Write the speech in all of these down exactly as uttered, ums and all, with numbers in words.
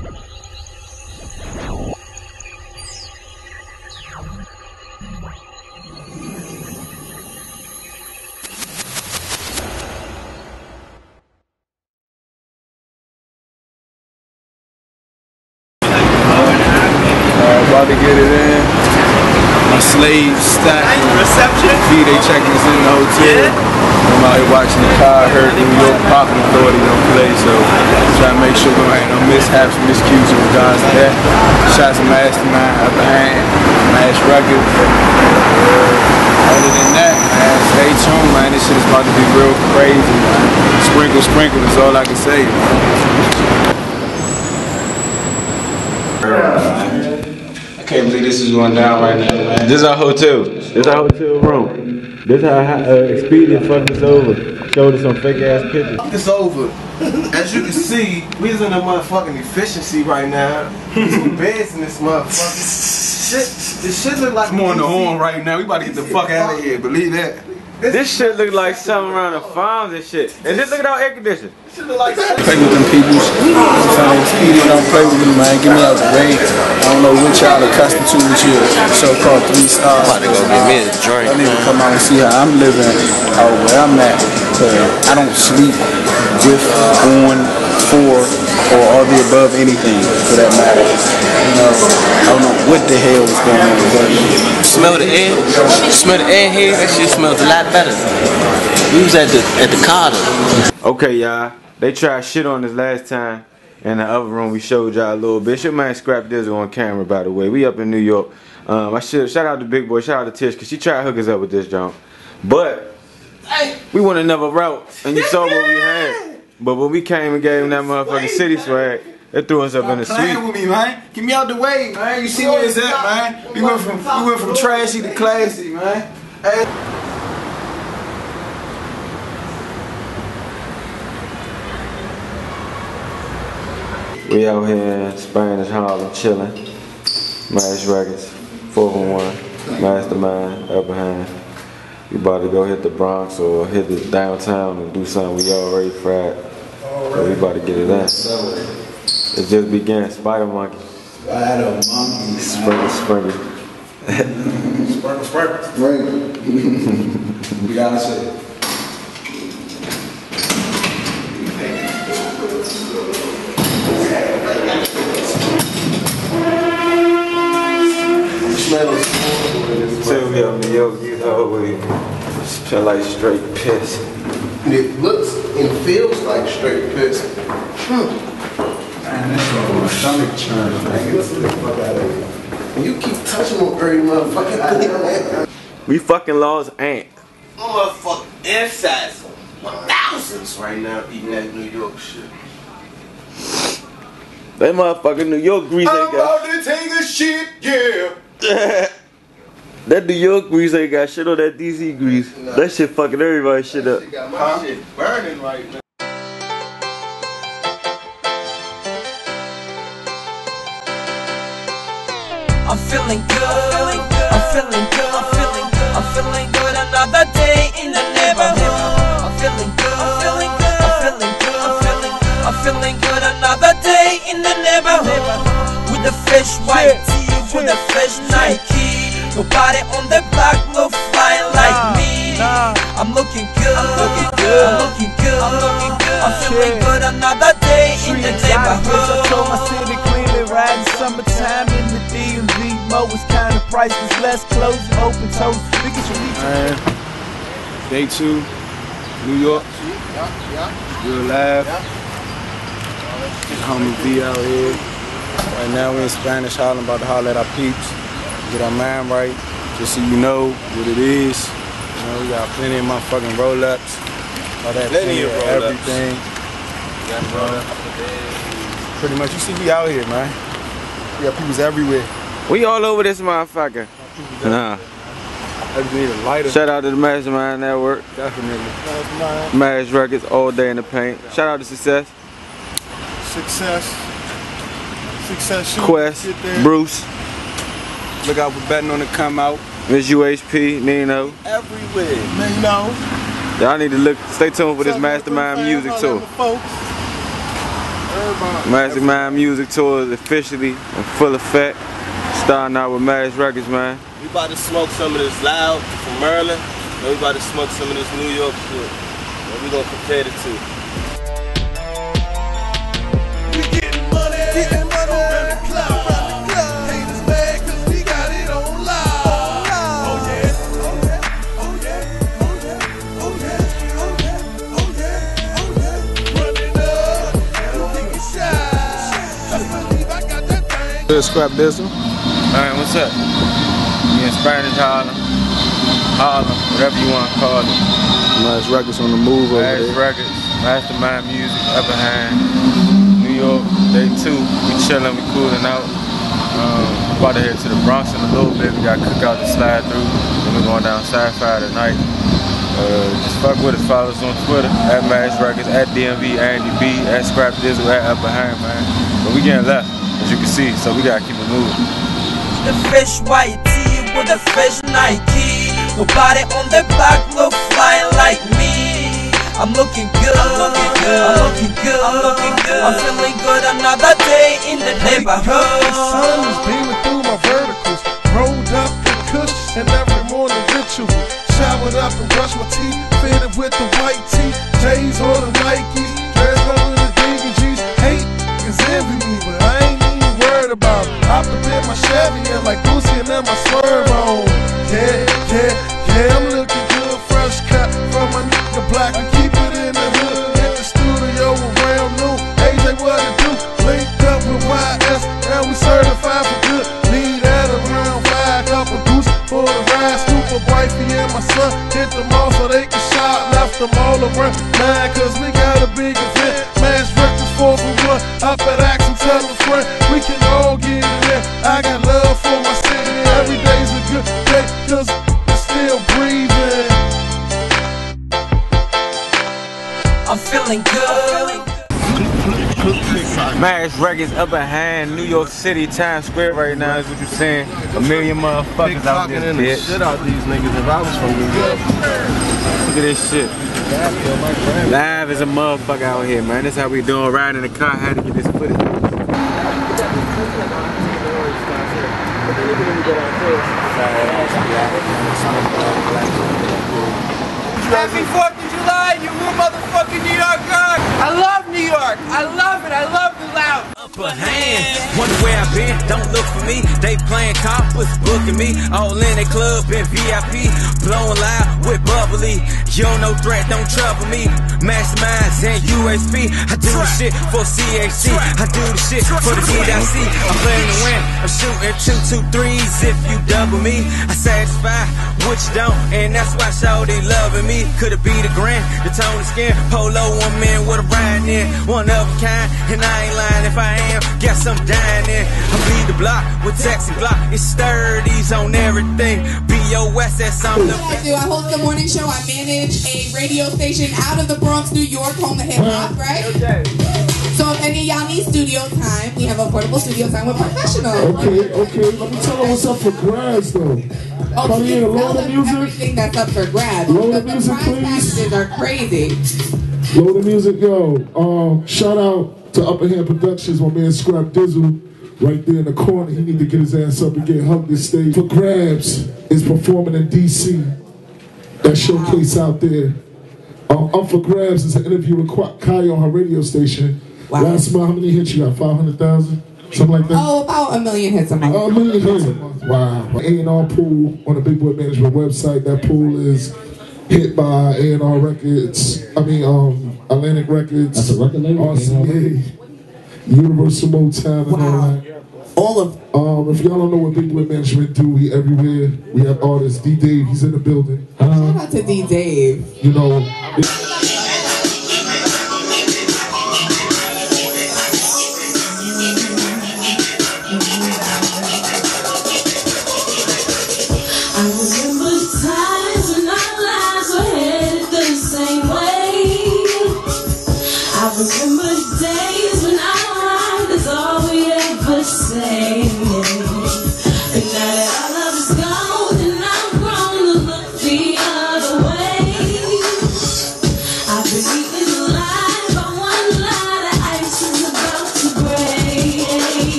About to get it in. My slaves stacked. Reception. B, they checking us in the hotel. I'm out here watching the car. I heard the New York Poppin' Authority don't play, so trying to make sure we ain't no mishaps or miscues in regards to that. Shots of Mastermind, Upper Hand, Mash Records. Uh, other than that, man, stay tuned, man. This shit is about to be real crazy, man. Sprinkle, sprinkle. That's all I can say, man. I can't believe this is going down right now, man. This is our hotel. This is our hotel room. This is how uh, Expedia fucked us over. Showed us some fake ass pictures. It's over. As you can see, we is in a motherfucking efficiency right now. There's some beds in this motherfucker. Shit, this shit look like. Come on the horn right now. We about to get the fuck out of here. Believe that. This shit look like something around the farms and shit. And just look at our air conditioning. This shit look like. Play with them peoples. Expedia don't play with me, man. Give me out the way. I don't know what y'all accustomed to with your so-called three stars. I'm about to go get me a drink. I need to come out and see how I'm living out where I'm at. Uh, I don't sleep with, on, for, or all the above anything for that matter. You know, I don't know what the hell is going on. But Smell the air? Smell the air here? That shit smells a lot better. We was at the at the Carter. Okay, y'all. They tried shit on us last time in the other room. We showed y'all a little bit. Your man Scrap Dizzle on camera, by the way. We up in New York. Um, I should shout out to Big Boy, shout out to Tish, cause she tried to hook us up with this junk. But we went another route, and you saw what we had. But when we came and gave them that motherfucking city swag, they threw us up in the suite. playing with me, man. Get me out the way, man. You see where it's at, man. We went from we went from trashy to classy, man. Hey. We out here in Spanish Harlem chillin'. Mash Records, four one one, Mastermind, Upper Hand. We about to go hit the Bronx or hit the downtown and do something we already fried. So we about to get it in. It just began. Spider Monkey. Spider Monkey. Sprinkle, sprinkle. Sprinkle, sprinkle. Sprinkle. We gotta say it. Tell me I'm New York, you know, we smell like straight piss. And it looks and feels like straight piss. Hmm. Man, that's my stomach churn, man. Get the fuck out of here. You keep touching on every motherfucking thing, man. We fucking lost Ant. Motherfucking insides. Thousands right now eating that New York shit. That motherfucking New York grease I'm ain't got. about to take a shit, yeah. That New York grease ain't got shit on that D C grease. No. That shit fucking everybody shit up. Shit got my huh? shit burning right now. I'm feeling good. I'm feeling good. I'm feeling good. I'm feeling good. Another day in the neighborhood. I'm feeling good. I'm feeling good. I'm feeling good. I'm feeling good. I'm feeling good. Another day in the neighborhood. With the fresh white tee, with the fresh Nike. Nobody on the block look fly like me. I'm looking good. I'm looking good. I'm looking good. I'm looking good. I'm feeling good. Another day in the neighborhood. I told my city clearly riding summertime in the D M V. Mo was kind of priceless, less clothes and open toes. Look at your reach. Man, day two, New York. Real live. Homie V out here. Right now we're in Spanish Harlem, about to holler at our peeps. Get our mind right, just so you know what it is. You know, we got plenty of motherfucking roll-ups. All that plenty of everything. Got roll-ups. Pretty much, you see we out here, man. We got peoples everywhere. We all over this motherfucker. Nah. I just need a lighter. Shout out to the Mastermind Network. Definitely. Mash Records all day in the paint. Shout out to Success. Success. Success. Quest. Bruce. Look out for betting on the come out. Miss U H P, Nino. Everywhere. Nino. Y'all need to look, stay tuned for this Mastermind music too. Mastermind Music Tour is officially in full effect. Starting out with Mass Records, man. We about to smoke some of this loud from Maryland. And we about to smoke some of this New York shit. And we gonna compare the two. We getting money, getting money around the club, around the club. Haters mad 'cause we got it on live. Oh yeah, oh yeah, oh yeah, oh yeah, oh yeah, oh yeah, oh yeah, oh yeah. Running up, taking shots. I believe I got that thing. Good Scrap Dizzle. Alright, what's up? We in Spanish Harlem, Harlem, whatever you want to call it. Mass Records on the move over Mass there. Records, Mastermind Music, Upper Hand, New York, day two. We chilling, we cooling out. Um, about to head to the Bronx in a little bit. We got Cookout to slide through. Then we're going down Sci-Fi tonight. Uh, just fuck with us, follow us on Twitter, at Mass Records, at D M V, Andy B, at Scrap Dizzle, at Upper Hand, man. But we getting left, as you can see, so we gotta keep it moving. The fish white tee with a fish Nike. Nobody on the block look flying like me. I'm looking good, I'm looking good, I'm looking good, I'm looking good. I'm feeling good, another day in the neighborhood. The sun is beaming through my verticals. Rolled up the kush and every morning ritual. Showered up and brushed my teeth, fitted with the white tee. J's or the Nikes, dress over the D V Gs. Hate is envy me, but I ain't even worried about it. Hopped up in my Chevy and like Boosie and then my swerve on. Yeah, yeah, yeah, I'm looking good, fresh cut from my nigga Black. We keep it in the hood, hit the studio around noon. A J, what it do? Linked up with Y S, now we certified for good. Lead at around five, couple goose for the ride. Scoop up wifey and my son, hit them all so they can shop. Left them all around nine, cause we got a big event. Mass Records four for one, up at Action, tell a friend. We can all get in there. I got love for my city, every day's a good day, cause it's still breathing. I'm feeling good. Mass Records, Upper Hand, New York City, Times Square right now is what you're saying. A million motherfuckers out Big this in the bitch. shit out these niggas if I was from New York. Look at this shit. Live as a motherfucker out here, man. That's how we doing. Riding in the car, had to get this footage. Happy fourth of July, you little motherfucking New York girl. I love New York. I love it. I love the loud. Upper hand, wonder where I've been, don't look for me. They playing coppers, booking me. All in the club in V I P, blowing loud with bubbly. You don't know threat, don't trouble me. Masterminds and U S P. I do the shit for C H C. I do the shit for the D I C. I'm playing to win. I'm shooting two, two, threes. If you double me, I satisfy what you don't, and that's why shawty loving me. Could it be the grand, the tone of skin, polo, one man with a ride in, one of a kind, and I ain't lying if I am, guess I'm dying in. I bleed the block with Texas Glock, it's sturdies on everything, B O S S, I'm the I do, I host the morning show, I manage a radio station out of the Bronx, New York, home of hip hop, right? Okay. So if any of y'all need studio time, we have a portable studio time with professionals. Okay, okay, let me tell her what's up for grabs though. Oh, Come you here, can load tell the them music. everything that's up for grabs. Load The the music, prize please. packages are crazy. Load the music, yo. Um, shout out to Upper Hand Productions, my man Scrap Dizzle, right there in the corner. He need to get his ass up and get hugged this stage. For grabs is performing in D C. That showcase out there. Um, Up for Grabs is an interview with Kai on her radio station. Wow. Last month, how many hits you got? five hundred thousand? Something like that? Oh, about a million hits a month. Oh, a million hits a month. Wow. A and R pool on the Big Boy Management website. That pool is hit by A and R Records. I mean, um, Atlantic Records. That's a record label. R C A, Universal Motown, and Wow. all that. All of um, if y'all don't know what Big Boy Management do, we everywhere. We have artists. D Dave, he's in the building. Shout out to D Dave. You know. I remember times when our lives were headed the same way. I remember the days when our life is all we ever say. And now that our love is gone and I'm grown to look the other way,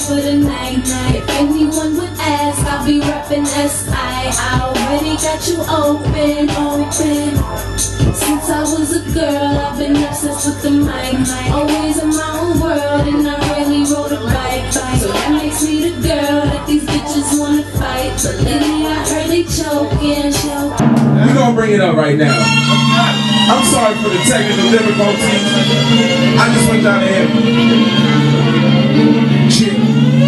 for the night. If anyone would ask, I'll be reppin' S I. I already got you open, open. Since I was a girl, I've been obsessed with the mic. Always in my own world, and I rarely rode a bike. So that makes me the girl that these bitches wanna fight. But lately I heard they choking, choking. We're gonna bring it up right now. I'm sorry for the technical difficulties. I just went down to him. Chill.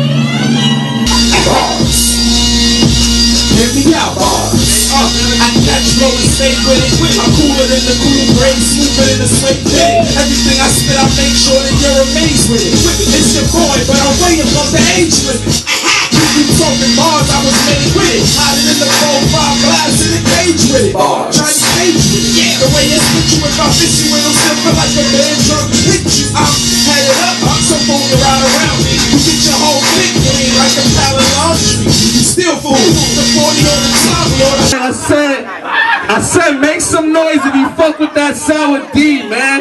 Bars. Hear me out, bars. Uh, I catch roll and stay with it. I'm cooler than the cool brain, smoother than the slate pit. Everything I spit, I make sure that you're amazed with it. It's your boy, but I'm way above the age limit. You talking bars, I was made with it. Hiding in the cold five glass in the cage with it. Bars. Trying to cage with it. Yeah. The way it's with you, if I fit you, it'll still feel like a bad drunk hit you. I'm headed up, I'm so moving around around me. You get your whole thing clean like a pallet laundry. You still fool. The forty on the top, Lord. I said, I said, make some noise if you fuck with that Sour D, man.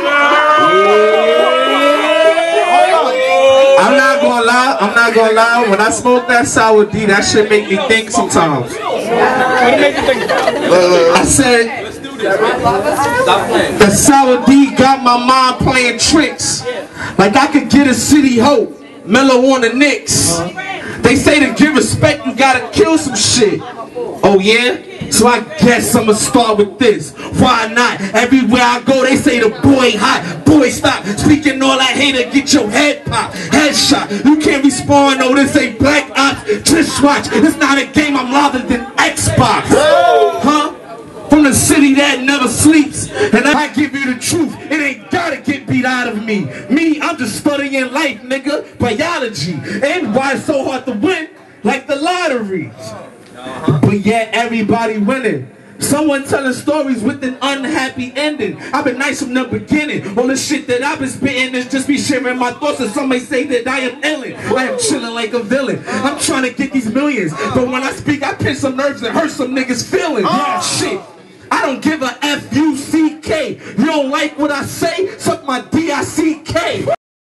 I'm not gonna lie, I'm not gonna lie, when I smoke that Sour D, that shit make me think sometimes. I said, the Sour D got my mind playing tricks. Like I could get a City Hope, Mellow on the Knicks. They say to give respect, you gotta kill some shit. Oh yeah? So I guess I'ma start with this. Why not? Everywhere I go, they say the boy hot. Boy, stop speaking all that hater. Get your head popped, headshot. You can't respond. No, this ain't Black Ops. Just watch. It's not a game. I'm louder than Xbox. Huh? From the city that never sleeps. And I give you the truth. It ain't gotta get beat out of me. Me, I'm just studying life, nigga. Biology. And why it's so hard to win? Like the lotteries. But yet everybody winning. Someone telling stories with an unhappy ending. I've been nice from the beginning. All the shit that I've been spitting is just me sharing my thoughts. And some may say that I am illin'. I am chilling like a villain. I'm trying to get these millions. But when I speak, I pinch some nerves and hurt some niggas' feelings. Yeah, shit. I don't give a F U C K. You don't like what I say? Suck my D I C K.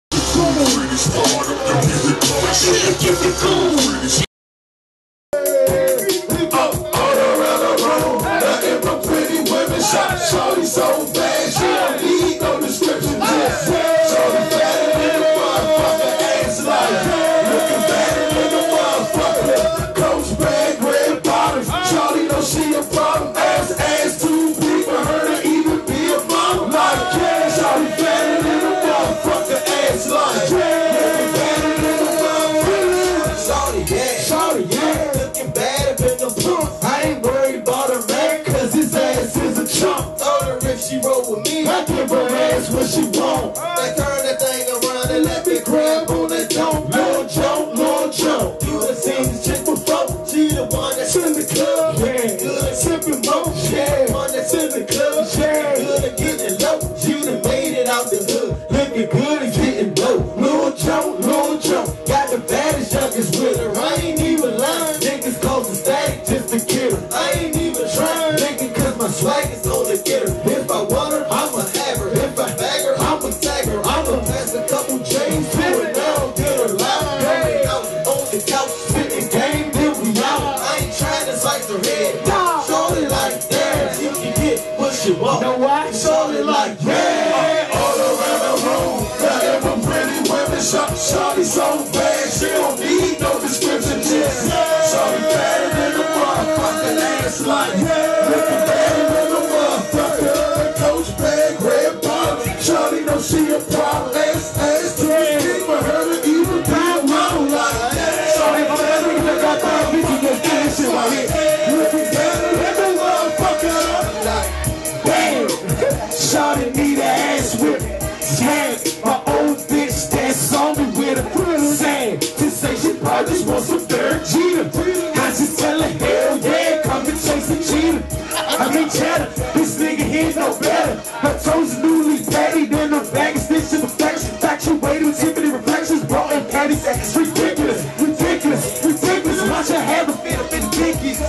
Shorty so bad, she don't need no description. Just shorty better than a motherfucker, ass like looking better than a motherfucker. Coach bag, red bottoms. Shorty know she a problem. Ass, ass too big for her to even be a mama. Like yeah, shorty better than a motherfucker, ass like looking better than a motherfucker. Shorty yeah, shorty yeah, looking better than a pump. I ain't worried about her man, cause his ass is a chump. She roll with me, I give her ass what she want. They turn that thing around and let me grab on that dome. Lord Joe, Lord Joe. You done seen this chick before. She the one that's in the club. Yeah, good at sipping more. Yeah, one that's in the club. Yeah, good at getting low. You done made it out the hood. Looking good and getting low. Lord Joe, Lord Joe. Got the baddest youngest with her. I ain't even lying. Niggas cause the static just to get her. I ain't even trying. Nigga, cause my swag is on the get her. If I want her, I'ma have her. If I bag her, I'ma tag her. I'ma pass a couple chains to her now, get her loud. Hang out on the couch, spitting game, then we out. I ain't trying to slice her head. Shorty like that, you can get what you want. Know why? Shorty like yeah. All around the room, got every pretty women. Shorty so bad, she don't need no description. Just shorty better than a motherfucking ass like yeah. Looking better than a motherfucker. Coach bag, red bottom. Shorty know she a problem. Ass, ass too big for her to even be a model like that. Shorty better than a got that bitch just get this shit right here. Looking better than a motherfucker. Like damn, shorty need an ass whip. Yeah, my old bitch that's on me with a sad. Just say she probably just wants some third Jeter. I just tell her hell yeah, come and chase a cheater. I mean cheddar, this nigga here's no better. Her toes newly patty, then the bag is stitched to perfection. Factuated with Tiffany reflections, brought in patties. It's ridiculous, ridiculous, ridiculous. Watch her have a fit up in the pinkies.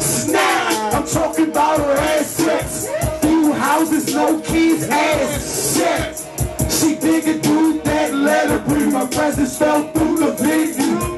Snap, I'm talking about her ass sex. Few houses, no keys, ass sex. She dig a dude that let her breathe. My presence fell through the venue.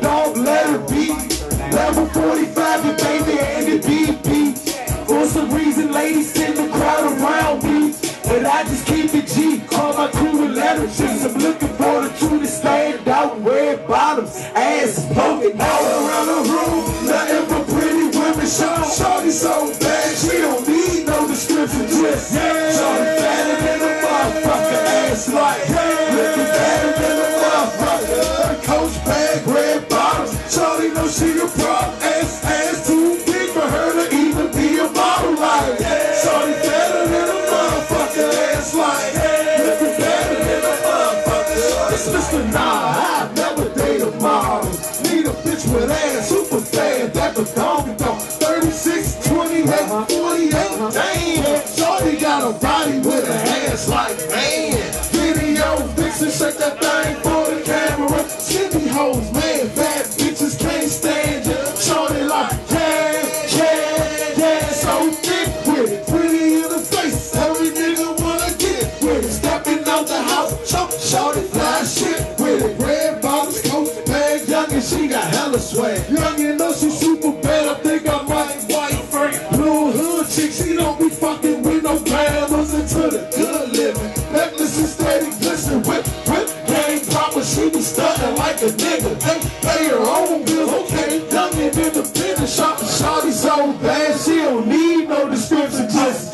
Forever forty-five, your baby and the B B. For some reason, ladies tend to crowd around me, but I just keep it G. Call my crew the letter G's. I'm looking for the truth to stand out. Red bottoms, ass poking all around the room. Nothing but pretty women. Shorty so bad, she don't need no description. Just shorty better than a motherfucker. Ass like looking better than a motherfucker. Her coach bag, red bottoms. Shorty know she a problem. Ass, ass too big for her to even be a model like. Shorty better than a motherfucker. Ass like looking better than a motherfucker. It's Mister Nah, I've never dated models. Need a bitch with ass, super bad, that the dog dog. thirty-six, twenty-eight, forty-eight, damn. Shorty got a body with a ass like man. Video vixen, shake that thing for the camera. Skinny hoes, man, bad bitches can't stand you. Shorty like, yeah, yeah, yeah, so thick with it. Pretty in the face, every nigga wanna get with it. Stepping out the house, choke, shorty fly shit with it. Red bottoms, coat bag, young and she got hella swag. Young and know she super bad, I think I might white first. Blue hood chick, she don't be fucking with no glamours into the good living. Necklaces steady glisten, whip, whip, game proper, she be stunting like a nigga. They pay her own bills, okay, young and independent, shopping shawty so bad, she don't need no description, just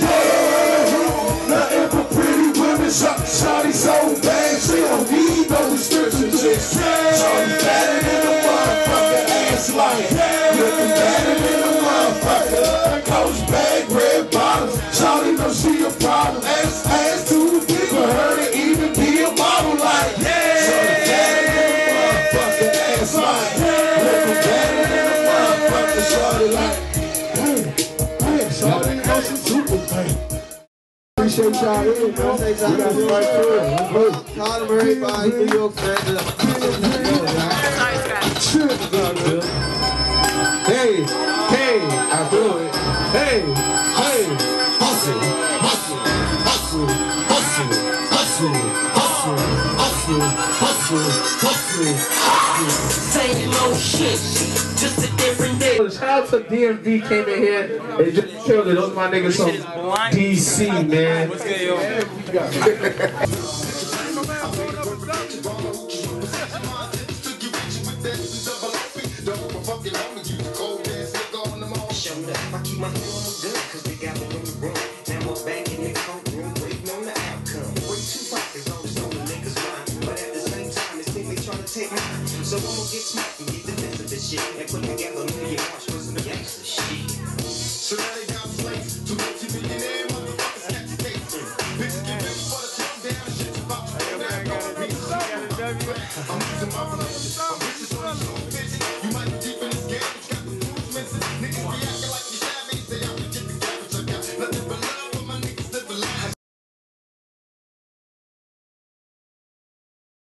yeah. Nothing but pretty women, shopping shawty so bad, she don't need no description, just yeah. Shawty better than a motherfucker, ass like looking better than a motherfucker. Her coach bag, red bottoms, shawty know she a problem, ass, ass too big for her to even be a model like. Shawty better than a motherfucker, ass like looking better than a motherfucker. Shawty like, hey, hey, shawty know she super fake. Appreciate y'all here, man. We got to right through it. Call them everybody, New York fans. Hey, hey, I do it. Hey, hey, hustle, hustle, hustle, hustle, hustle, hustle, hustle, hustle, hustle, hustle. Same old shit, just a different day. Shout out to D M V came in here and just killed it. Those are my niggas from D C, man. What's good, yo? I keep my head on the gun, cause we got it in the room. Now we're back in the courtroom, waiting on the outcome. Way too pockets on this on the niggas' mind. But at the same time, it's think they trying to take mine. So I'm gonna get smacked and get the best of this shit. And put together a million march for some gangster shit. So now they